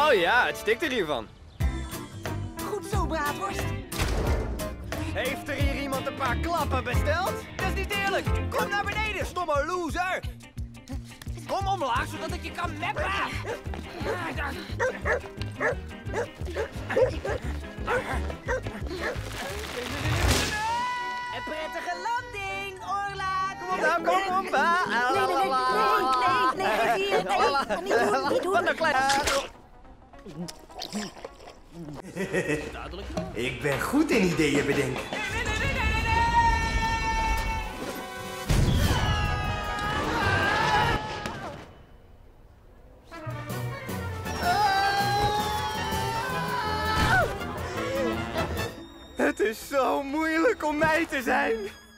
Oh ja, het stikt er hiervan. Goed zo, Braadworst. Heeft er hier iemand een paar klappen besteld? Dat is niet eerlijk. Kom naar beneden, stomme loser. Kom omlaag, zodat ik je kan meppen. Een prettige landing, Orla. Kom op nou, kom op. Nee, geef hier. Nee, niet doen. Wat een klein... Ik ben goed in ideeën bedenken. Het is zo moeilijk om mij te zijn.